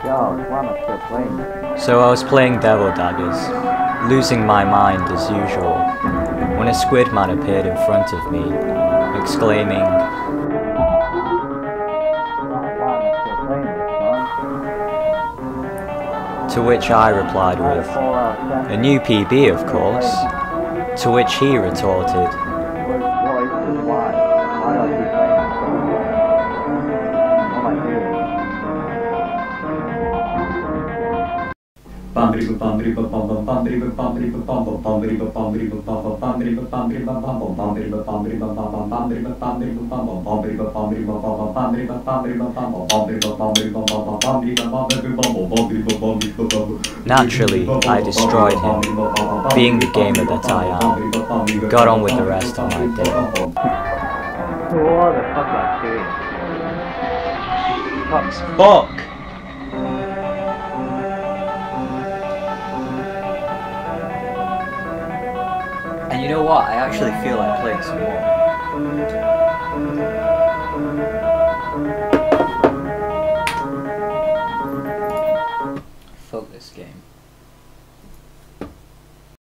So I was playing Devil Daggers, losing my mind as usual, when a squidman appeared in front of me, exclaiming, to which I replied with, "A new PB, of course," to which he retorted, Naturally, I destroyed him, being the gamer that I am, got on with the rest of my day. What the fuck am I doing? Fuck! And you know what? I actually feel like playing some more.